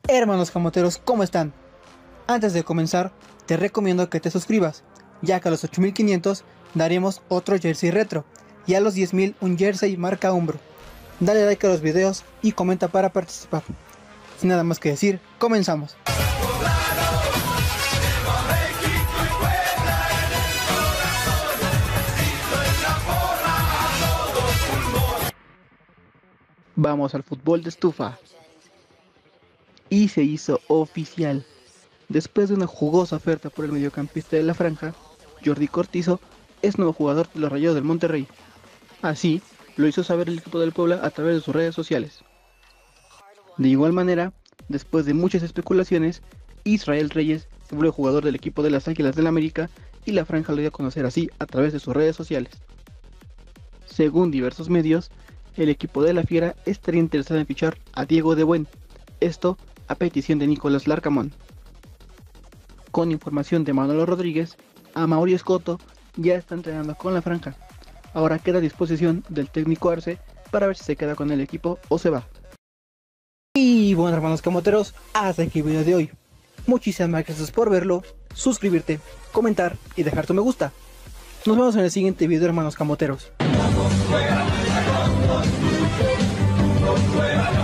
Hermanos camoteros, ¿cómo están? Antes de comenzar, te recomiendo que te suscribas, ya que a los 8500 daremos otro jersey retro, y a los 10000 un jersey marca Umbro. Dale like a los videos y comenta para participar. Sin nada más que decir, comenzamos. Vamos al fútbol de estufa. Y se hizo oficial. Después de una jugosa oferta por el mediocampista de la franja, Jordi Cortizo es nuevo jugador de los Rayados del Monterrey. Así lo hizo saber el equipo del Puebla a través de sus redes sociales. De igual manera, después de muchas especulaciones, Israel Reyes se volvió jugador del equipo de las Águilas del América y la franja lo dio a conocer así a través de sus redes sociales. Según diversos medios, el equipo de la Fiera estaría interesado en fichar a Diego de Buen, esto a petición de Nicolás Larcamón. Con información de Manolo Rodríguez, Amaury Escoto ya está entrenando con la franja. Ahora queda a disposición del técnico Arce para ver si se queda con el equipo o se va. Y bueno, hermanos camoteros, hasta aquí el video de hoy. Muchísimas gracias por verlo, suscribirte, comentar y dejar tu me gusta. Nos vemos en el siguiente video, hermanos camoteros.